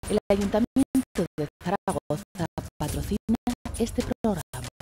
El Ayuntamiento de Zaragoza patrocina este programa.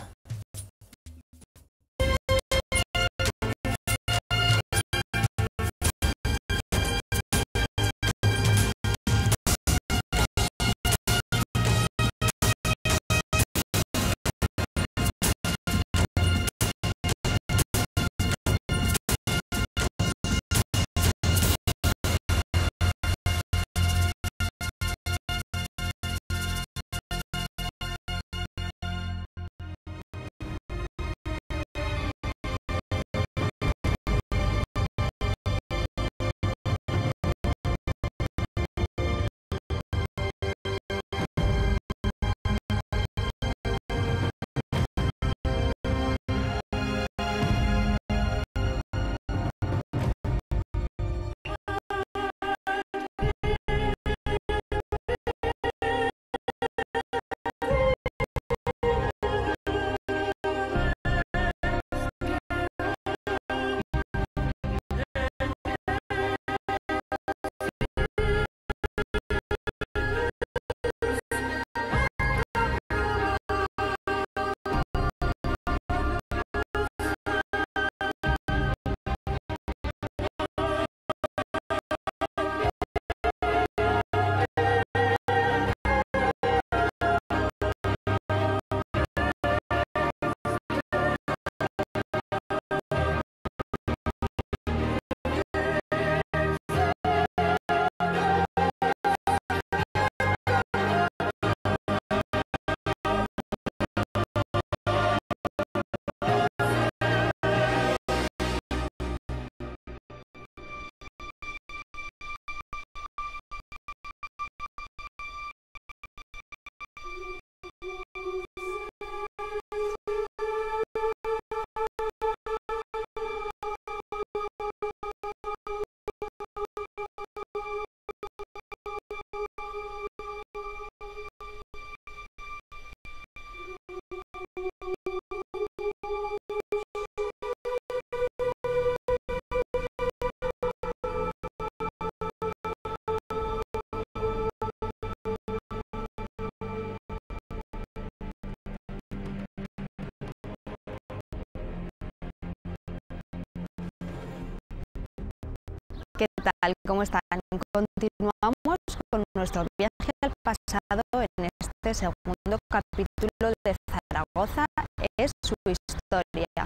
¿Qué tal? ¿Cómo están? Continuamos con nuestro viaje al pasado en este segundo capítulo de Zaragoza es su historia.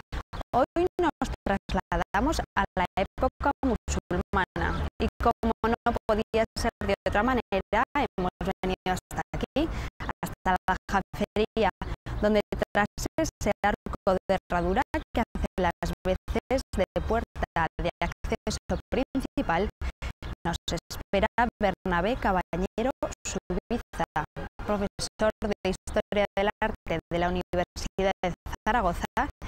Hoy nos trasladamos a la época musulmana y como no podía ser de otra manera, hemos venido hasta aquí, hasta la Jafería, donde tras ese arco de herradura que hace las veces de puerta de acceso principal, nos espera Bernabé Cabañero Subiza, profesor de Historia del Arte de la Universidad de Zaragoza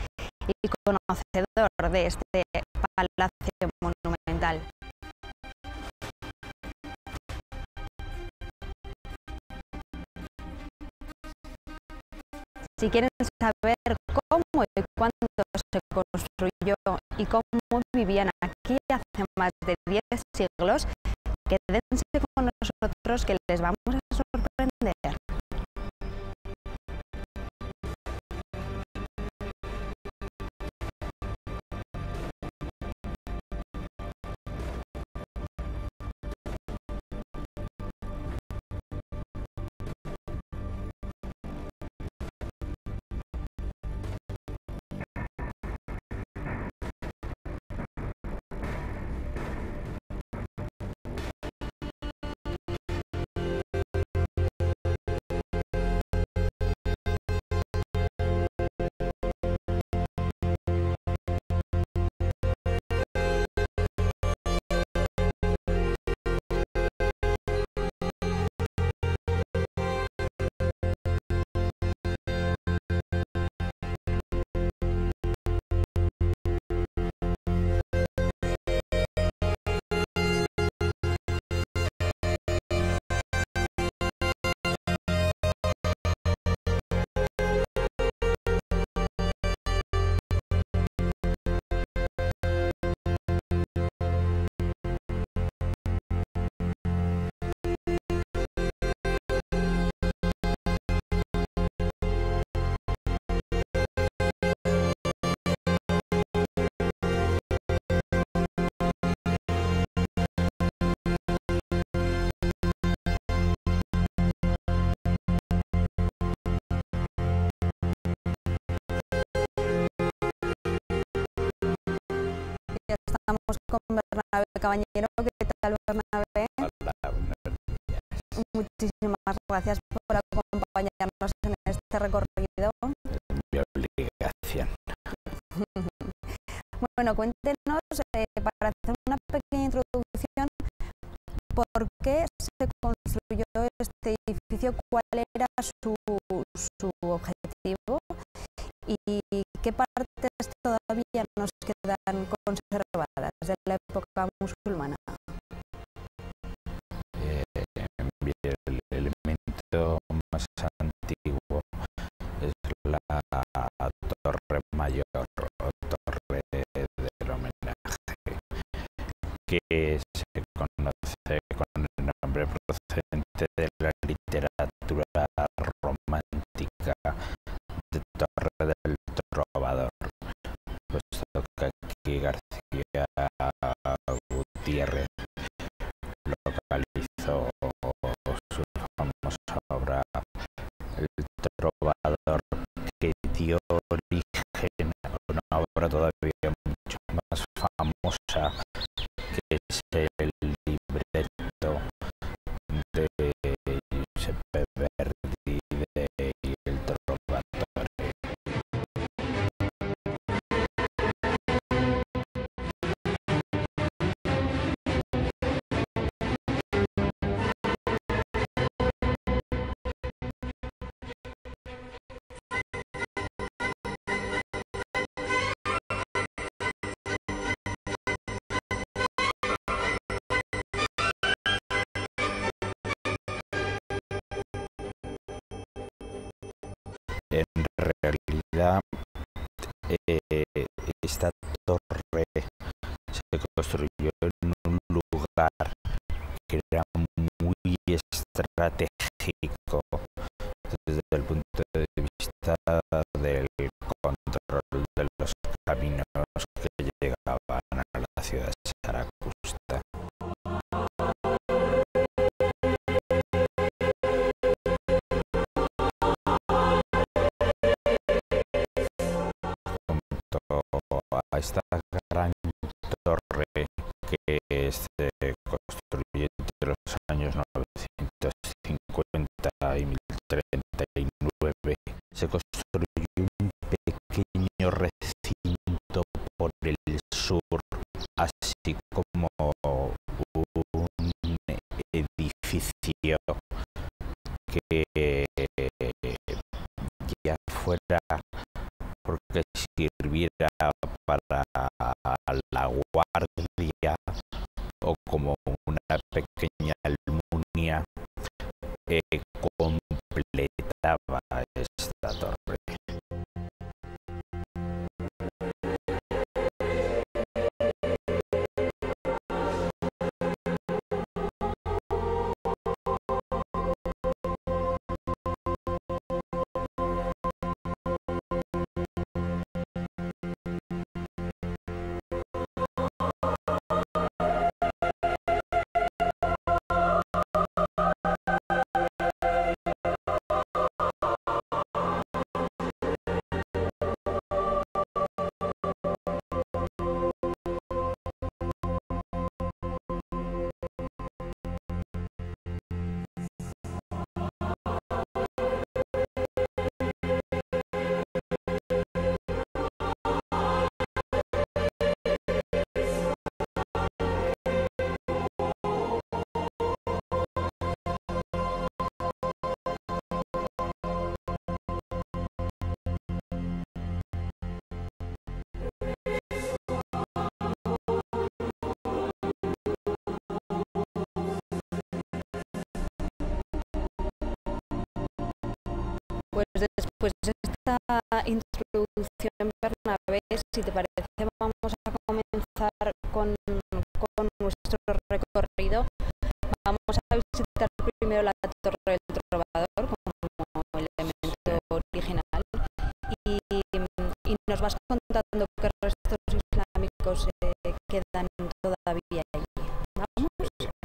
y conocedor de este palacio monumental. Si quieren saber cómo y cuándo se construyó y cómo vivían aquí hace más de 10 siglos, quédense con nosotros que les vamos a sorprender. Ya estamos con Bernabé Cabañero. ¿Qué tal, Bernabé? Hola, buenos días. Muchísimas gracias por acompañarnos en este recorrido. Mi obligación. Bueno, cuéntenos, para hacer una pequeña introducción, ¿por qué se construyó este edificio? ¿Cuál era su objetivo? ¿Y qué partes todavía nos quedan conservadas de la época musulmana? El elemento más antiguo es la torre mayor o torre del homenaje, que se conoce con el nombre procedente de la literatura romántica de Torre del Trovador, puesto que aquí García Gutiérrez localizó su famosa obra El Trovador, que dio origen a una obra todavía mucho más famosa, que es el libreto de Giuseppe Verdi de El Trovatore. En realidad, esta torre se construyó en un lugar que era muy estratégico desde el punto de vista del control de los caminos que llegaban a la ciudad de Zaragoza. A esta gran torre, que se construyó entre los años 950 y 1039, se construyó un pequeño recinto por el sur, así como un edificio que ya fuera porque sirviera para la guardia o como una pequeña almunia, completaba esta torre. Pues después de esta introducción, Bernabé, si te parece, vamos a comenzar con nuestro recorrido. Vamos a visitar primero la Torre del Trovador como elemento original y nos vas contando qué restos islámicos quedan todavía allí. ¿Vamos?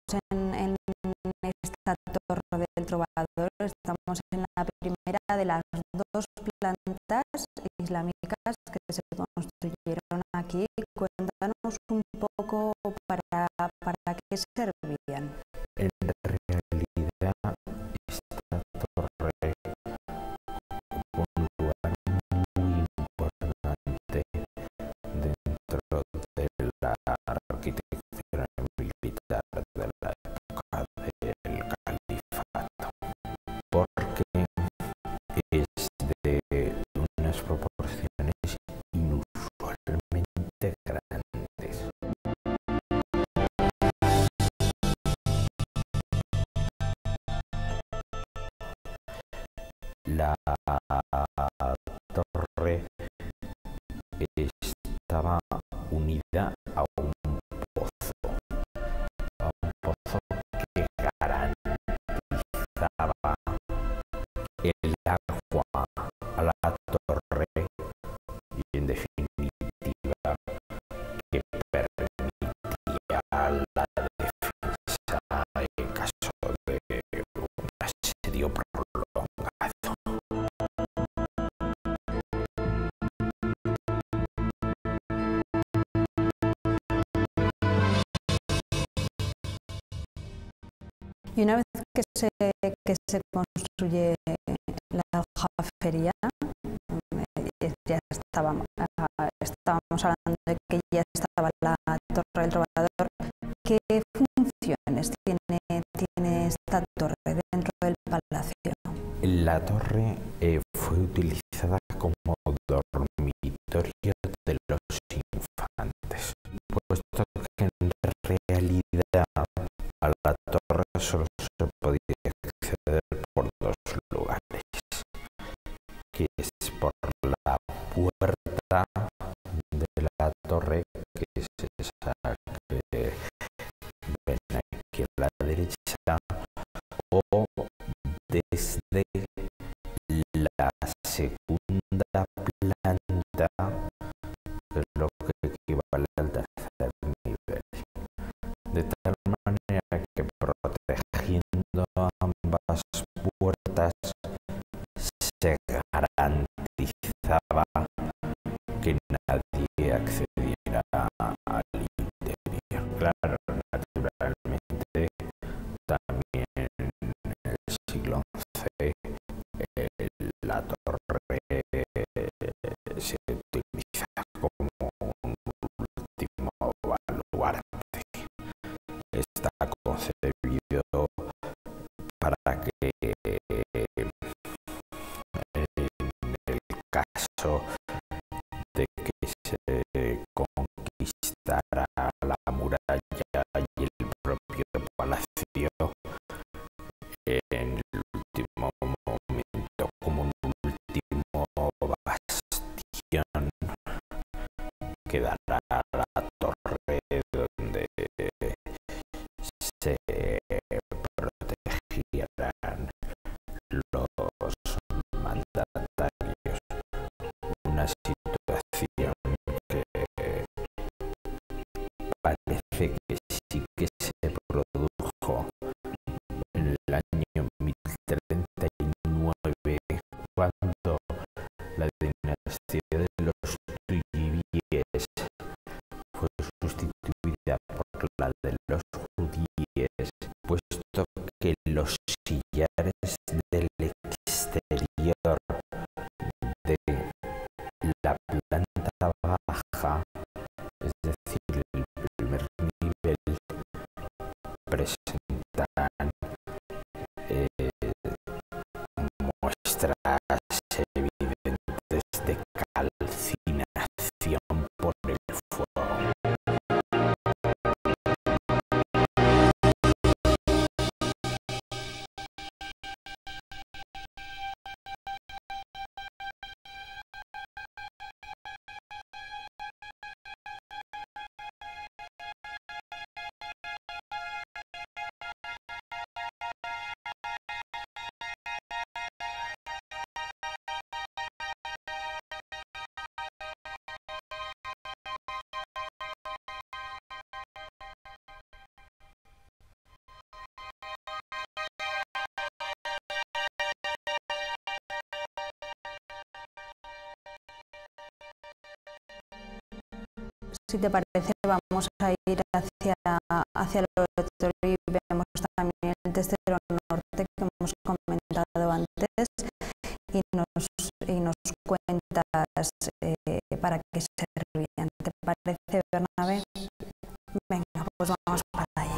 en esta Torre del Trovador, estamos en la primera de las dos plantas islámicas que se construyeron aquí. Cuéntanos un poco para qué servían. En realidad, esta torre ocupa un lugar muy importante dentro de la arquitectura militar de la época del califato, porque es de unas proporciones inusualmente grandes. La torre estaba unida a un pozo que garantizaba el agua a la torre y, en definitiva, que permitía la defensa en caso de un asedio prolongado. Y una vez que se construye la aljafería, ya estábamos hablando de que ya estaba la Torre del Trovador. ¿Qué funciones tiene esta torre dentro del palacio? La torre fue utilizada como dormitorio de los infantes, puesto que en realidad a la torre solo se podía acceder por dos lugares, que es por la puerta de la torre, que es esa que ven aquí a la derecha, o desde la segunda planta, que es lo que equivale al tercer nivel, de tal manera que, protegiendo ambas puertas, se garantizaba que nadie accediera al interior. Claro, naturalmente, también en el siglo XI la torre se utiliza como un último baluarte. Está concebido para que, en el caso de que se conquistara la muralla y el propio palacio, en el último momento, como un último bastión, quedará la torre donde se protegieran los mandatarios. Una situación que parece que sí que se produjo en el año 1039, cuando la dinastía de los Tuyíes fue sustituida por la de los Judíes, puesto que los sillares del exterior de la planta baja, es decir, el primer nivel, presentan muestras evidentes de calcinación por el fuego. Si te parece, vamos a ir hacia el oratorio y vemos también el Testero Norte que hemos comentado antes y nos cuentas para qué servían. ¿Te parece, Bernabé? Venga, pues vamos para allí.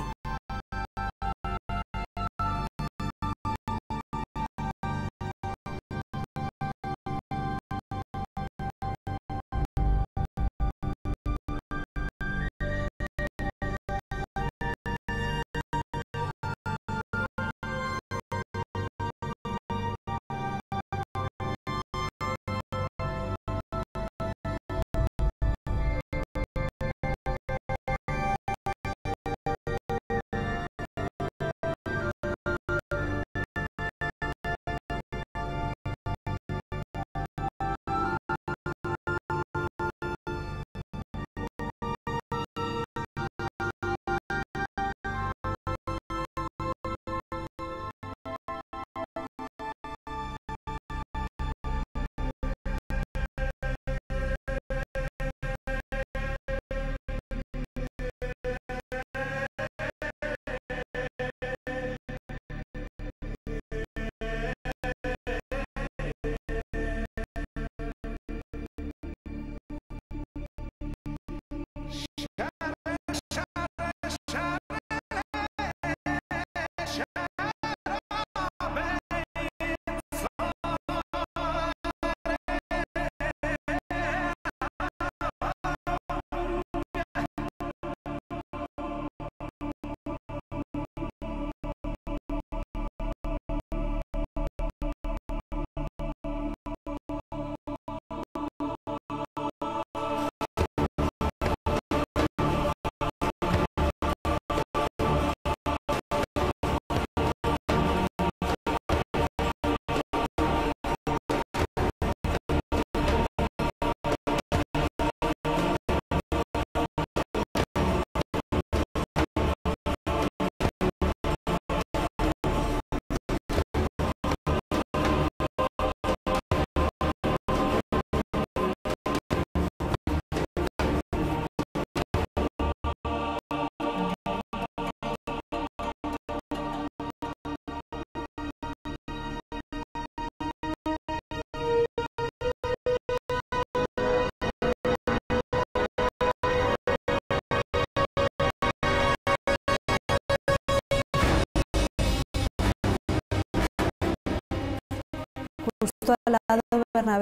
Justo al lado, Bernabé,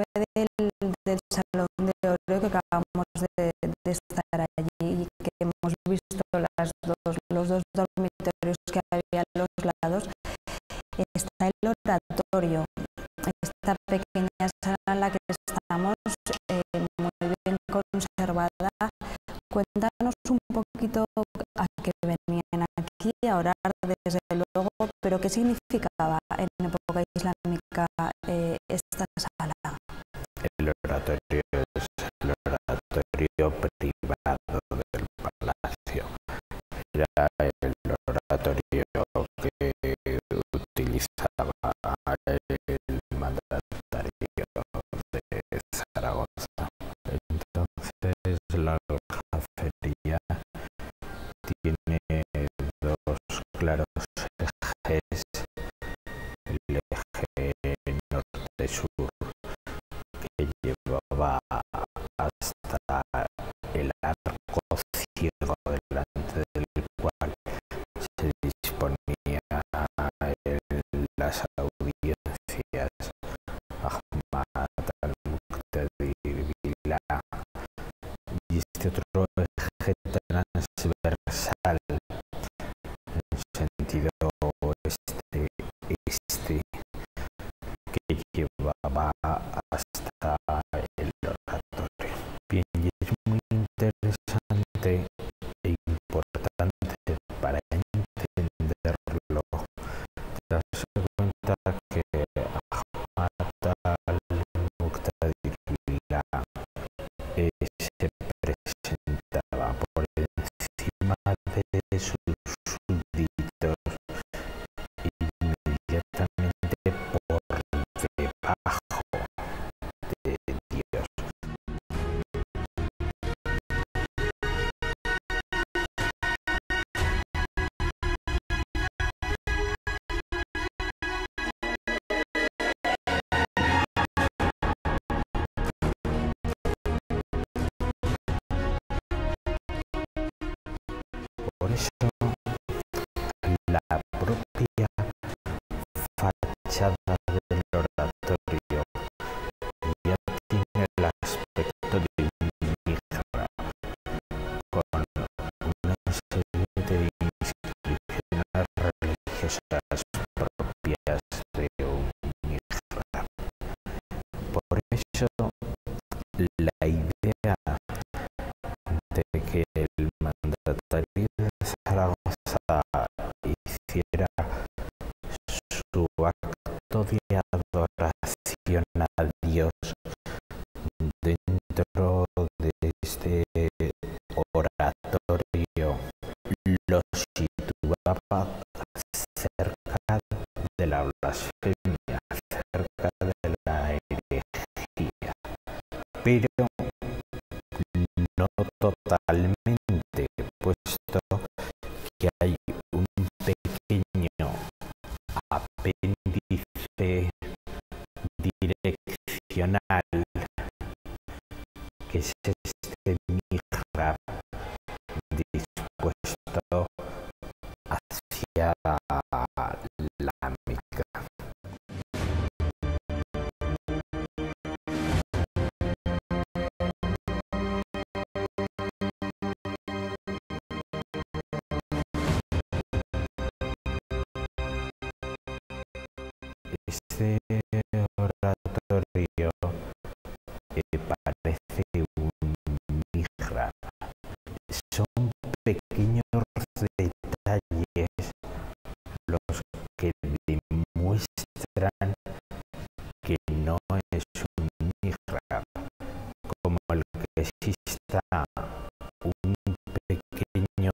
del Salón de Oro que acabamos de estar allí y que hemos visto los dos dormitorios que había a los lados, está el oratorio, esta pequeña sala en la que estamos, muy bien conservada. Cuéntanos un poquito a qué venían aquí a orar, desde luego, pero qué significaba en época islámica esta sala. El oratorio es el oratorio privado del palacio. Era el oratorio que utilizaba el mandatario de Zaragoza. Entonces la aljafería tiene dos claros ejes, el eje norte-sur que llevaba hasta el arco ciego delante del cual se disponía en las audiencias Ahmad al-Muqtadir Billah, y este otro eje transversal en sentido este que llevaba hasta el oratorio. Bien, y es muy interesante e importante para entenderlo darse cuenta que Ahmad al-Muqtadir Billah se presentaba por encima de sus súbditos, inmediatamente por debajo de Dios. eso la propia fachada del oratorio ya tiene el aspecto de un mihrab, con una serie de inscripciones religiosas propias de un mihrab. Por eso, la idea de que el mandatario de Zaragoza hiciera su acto de adoración a Dios dentro de este oratorio lo situaba cerca de la blasfemia, cerca de la herejía, pero no totalmente, puesto que hay un pequeño apéndice direccional que es este mihrab dispuesto hacia la Meca. Este oratorio parece un mihrab. Son pequeños detalles los que demuestran que no es un mihrab, como el que exista un pequeño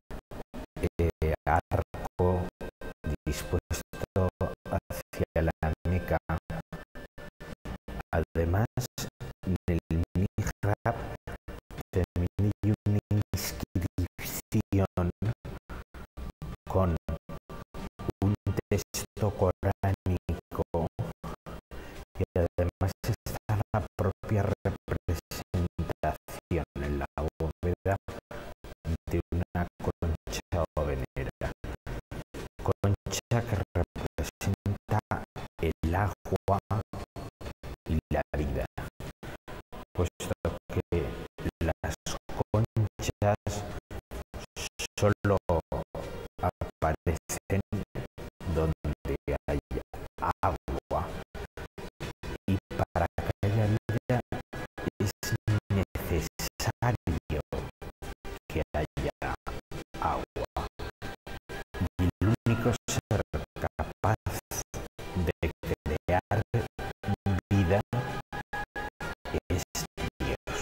arco dispuesto hacia la Meca. Además, en el mihrab también hay una inscripción con un texto coránico y además está la propia representación en la bóveda de una concha ovenera, concha que representa el agua y la vida, puesto que las conchas solo aparecen donde haya agua, y para que haya vida es necesario que haya agua, y el único ser capaz de crear vida es Dios.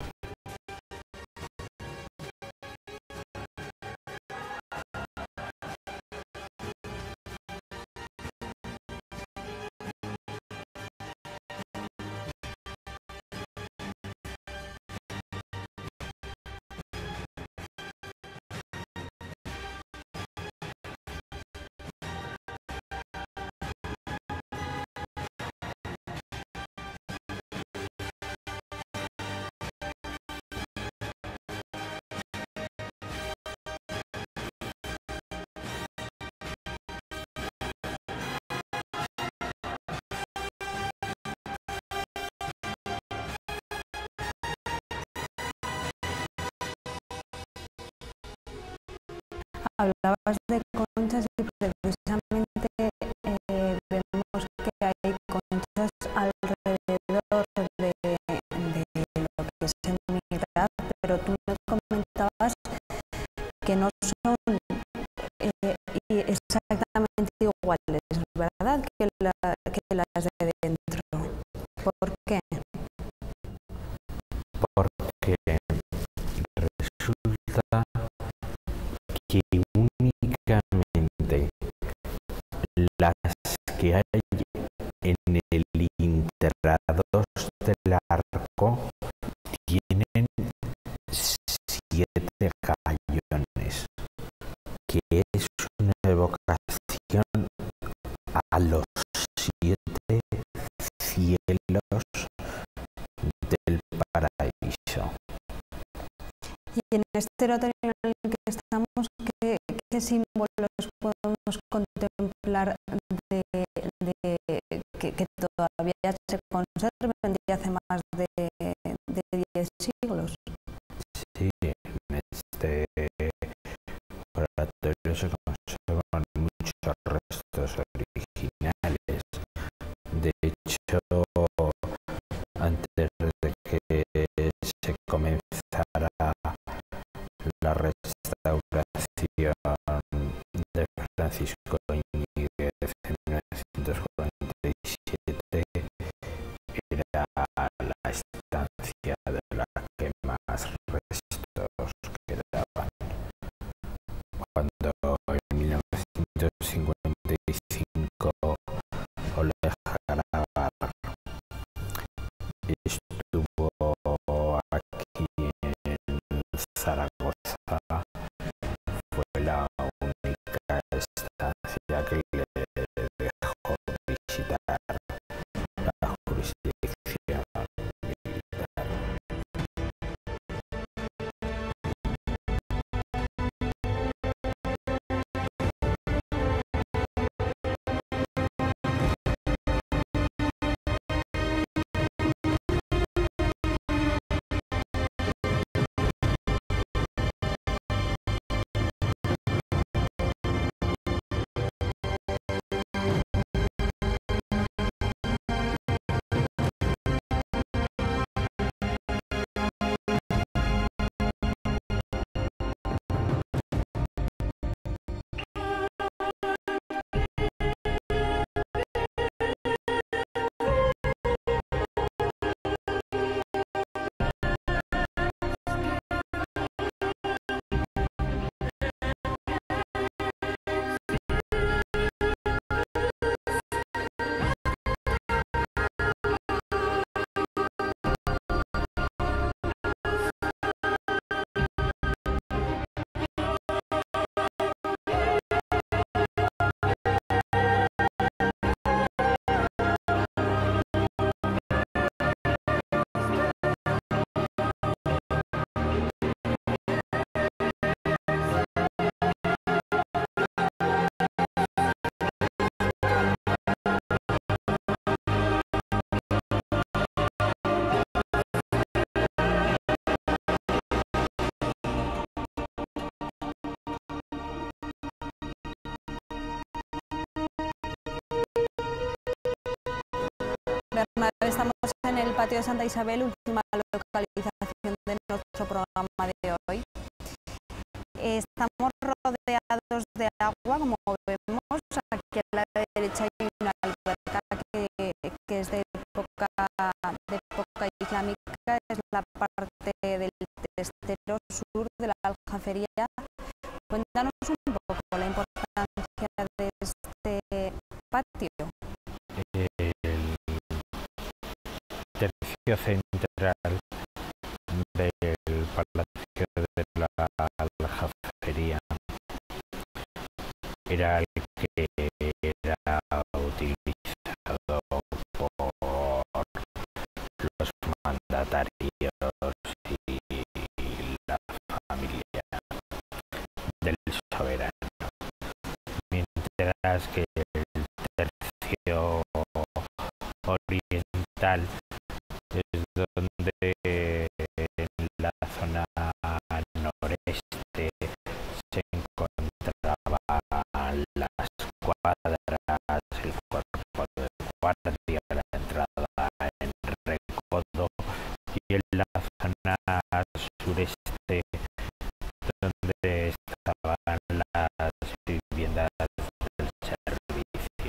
Hablabas de conchas y precisamente vemos que hay conchas alrededor de lo que es el mihrab, pero tú me comentabas que no son exactamente iguales, ¿verdad? Que las de dentro. ¿Por qué? Porque resulta que únicamente las que hay en el intrados del arco tienen 7 gallones, que es una evocación a los 7 cielos del paraíso. Y en este oratorio en el que estamos, símbolos podemos contemplar que todavía se conserven de hace más de 10 siglos? Sí, en este oratorio se conservan muchos restos originales. De hecho, antes de que se comenzara la restauración de Francisco Íñiguez en 1947, era la estancia de la que más restos quedaban. Cuando en 1955 Oleg Garabal estuvo aquí en Zaragoza, fue la única estancia que le dejó visitar la jurisdicción militar. Bernabé, estamos en el patio de Santa Isabel, última localización de nuestro programa de hoy. Estamos rodeados de agua, como vemos. Aquí a la derecha hay una alberca que es de época islámica, es la parte del testero sur de la Aljafería. Cuéntanos un poco la importancia de este patio. El tercio central del Palacio de la Aljafería era el que era utilizado por los mandatarios y la familia del soberano, mientras que el tercio oriental es donde en la zona noreste se encontraban las cuadras, el cuerpo de guardia, la entrada en Recodo, y en la zona sureste donde estaban las viviendas del servicio.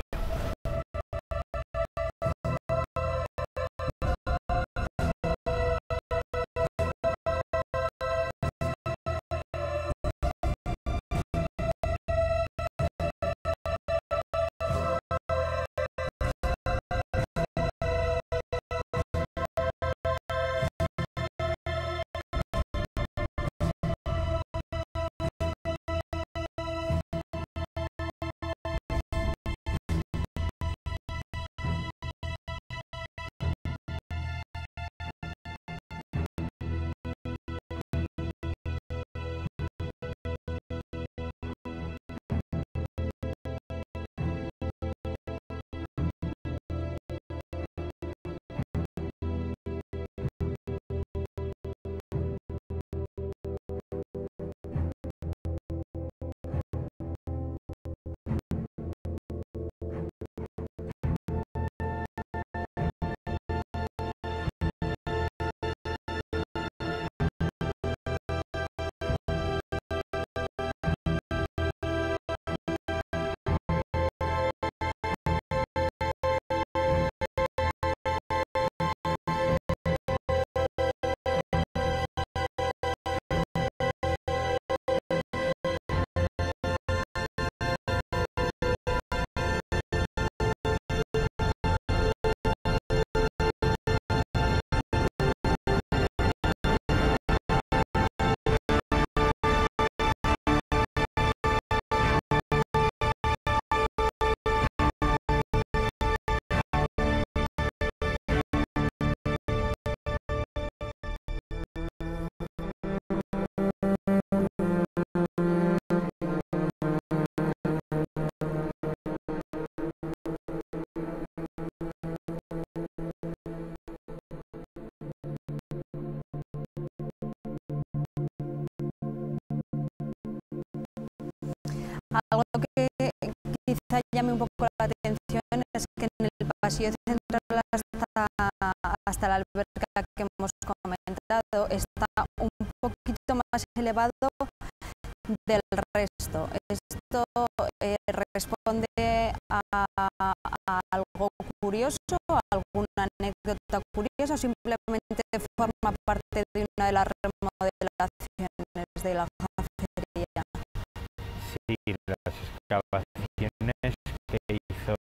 con la atención es que en el pasillo central hasta la alberca que hemos comentado está un poquito más elevado del resto. Esto responde a algo curioso, a alguna anécdota curiosa, o simplemente forma parte de una de las remodelaciones de la cafetería. Sí, las excavaciones que hizo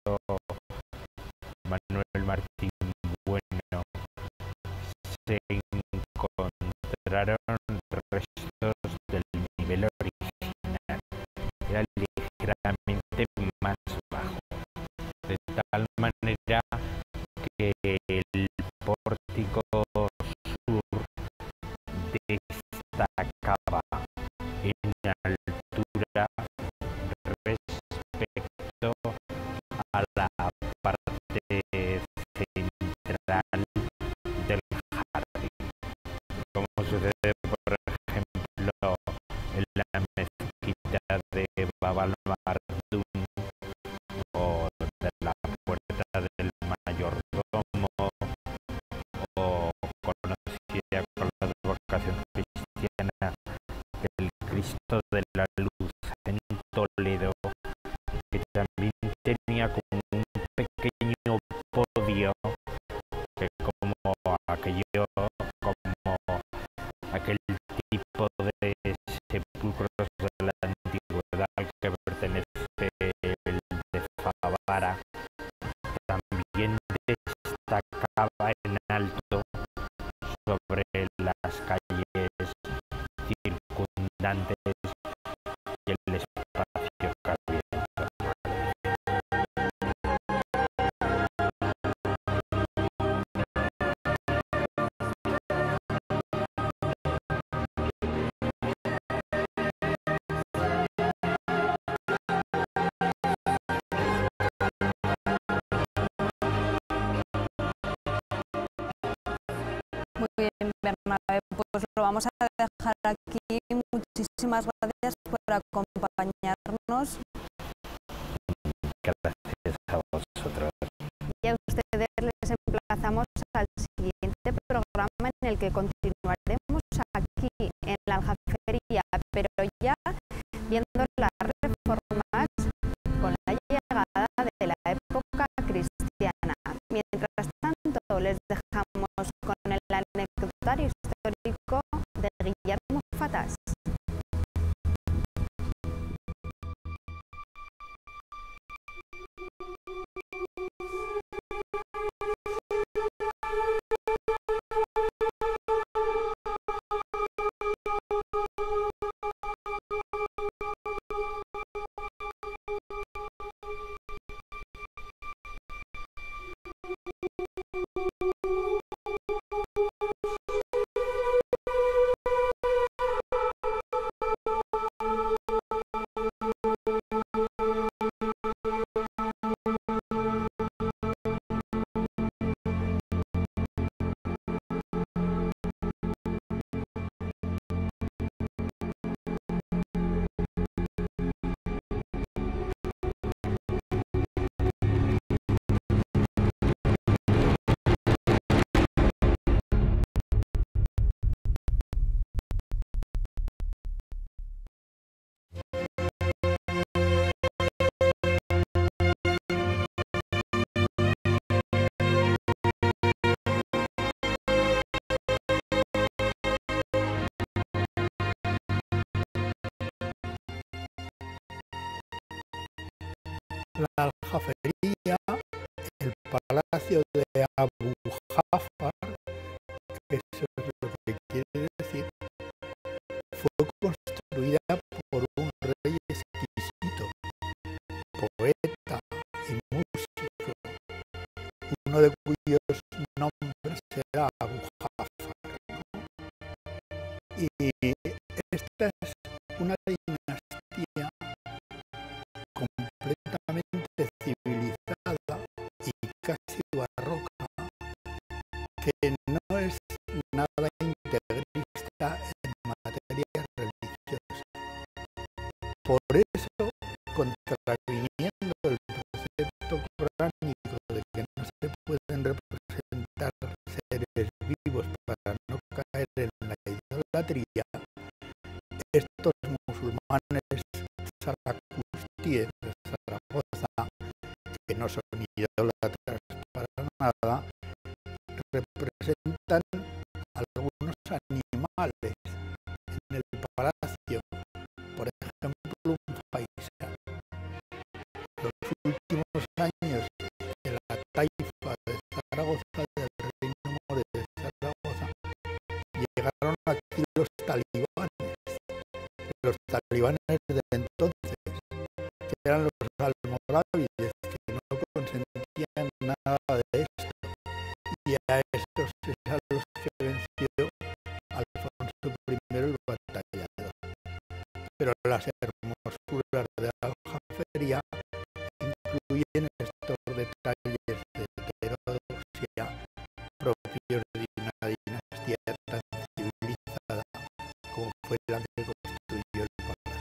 Manuel Martín Bueno, se encontraron restos del nivel original. Era ligeramente más bajo, de tal manera que el pórtico sur destacaba en altura respecto a la parte central del jardín, como sucede por ejemplo en la mezquita de Bab al-Mardum o de la Puerta del Mayordomo, o conocida con la advocación cristiana del Cristo de la Luz en Toledo, que también tenía como un pequeño podio, que como aquel tipo de sepulcros de la antigüedad al que pertenece el de Favara, también destacaba en alto sobre las calles circundantes y el espacio que había en torno. Muy bien, Bernabé, pues lo vamos a dejar aquí. Muchísimas gracias por acompañarnos. Gracias a vosotros. Y a ustedes les emplazamos al siguiente programa en el que continuaremos aquí en la Aljafería, pero ya viendo las reformas con la llegada de la época cristiana. Mientras tanto, les dejamos con el anecdotario histórico de Guillermo Fatás. La Aljafería, el palacio de Abu Jafar, que eso es lo que quiere decir, fue construida por un rey exquisito, poeta y músico, uno de cuyos nombres era Abu Jafar, ¿no? Y esta es una dinastía completamente civilizada y casi barroca, que no es nada integrista en materia religiosa. Por eso, contraviniendo el precepto patria, estos musulmanes zaracustíes de Zaragoza, que no son idólatras para nada, representan algunos animales en el palacio, por ejemplo un faisán. Los últimos años de la taifa de Zaragoza, del Reino More de Zaragoza, llegaron aquí los talibanes de entonces, que eran los almorávides, que no consentían nada de esto, y a estos es a los que venció Alfonso I el Batallador. Pero las hermosuras de Aljafería incluyen estos detalles de heterodoxia propios de una dinastía tan civilizada como fue la que construyó el palacio.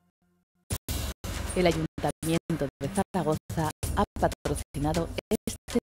El Ayuntamiento de Zaragoza ha patrocinado este